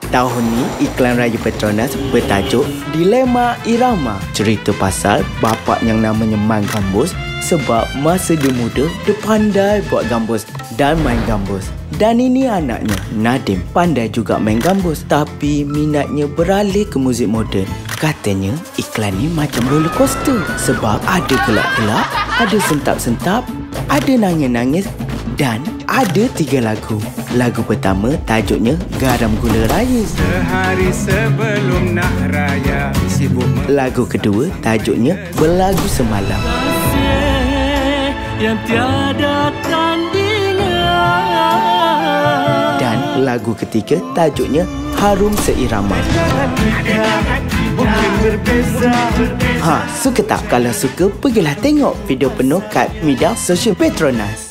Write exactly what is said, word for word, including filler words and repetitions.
Tahun ni iklan Raya Petronas bertajuk Dilema Irama. Cerita pasal bapa yang namanya Man Gambus sebab masa dia muda dia pandai buat gambus dan main gambus. Dan ini anaknya Nadim, pandai juga main gambus tapi minatnya beralih ke muzik moden. Katanya iklan ni macam roller coaster sebab ada gelak-gelak, ada sentap-sentap, ada nangis-nangis dan ada tiga lagu. Lagu pertama tajuknya Garam Gula Raya. Sehari sebelum nak raya sibuk. Lagu kedua tajuknya Berlagu Semalam. Yang tiada tandingan. Dan lagu ketiga tajuknya Harum Seirama. Ha, suka tak? Kalau suka, pergilah tengok video penuh kat media sosial Petronas.